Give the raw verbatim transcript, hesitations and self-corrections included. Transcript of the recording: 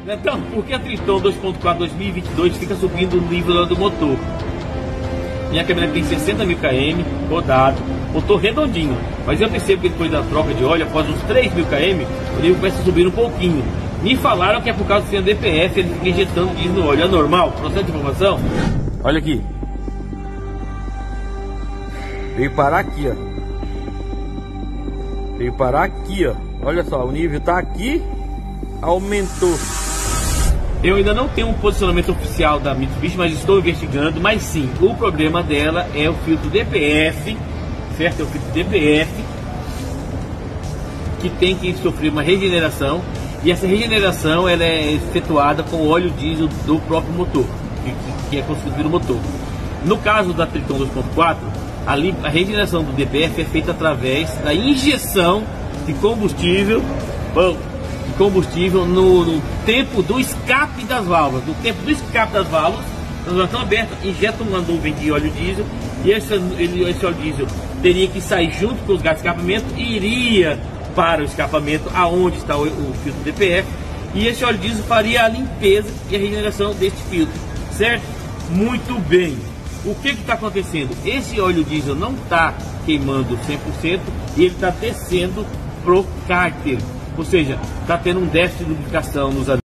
Então, por que a Triton dois ponto quatro dois mil e vinte e dois fica subindo o nível do motor? Minha caminhonete tem sessenta mil quilômetros rodado, motor redondinho, mas eu percebo que depois da troca de óleo, após uns três mil quilômetros, o nível começa a subir um pouquinho. Me falaram que é por causa do sistema D P F, ele fica injetando diesel no óleo. É normal? Processo de informação? Olha aqui. Veio parar aqui, ó. Veio parar aqui, ó. Olha só, o nível tá aqui, aumentou. Eu ainda não tenho um posicionamento oficial da Mitsubishi, mas estou investigando. Mas sim, o problema dela é o filtro D P F, certo? É o filtro D P F que tem que sofrer uma regeneração. E essa regeneração ela é efetuada com o óleo diesel do próprio motor, que, que é consumido no motor. No caso da Triton dois ponto quatro, ali a regeneração do D P F é feita através da injeção de combustível, bom, de combustível no, no tempo do escape das válvulas. No tempo do escape das válvulas, as válvulas estão abertas, injeta uma nuvem de óleo diesel e esse, ele, esse óleo diesel teria que sair junto com os gases de escapamento e iria para o escapamento aonde está o, o filtro D P F, e esse óleo diesel faria a limpeza e a regeneração deste filtro, certo? Muito bem. O que está acontecendo? Esse óleo diesel não está queimando cem por cento e ele está descendo pro cárter, ou seja, está tendo um déficit de lubrificação nos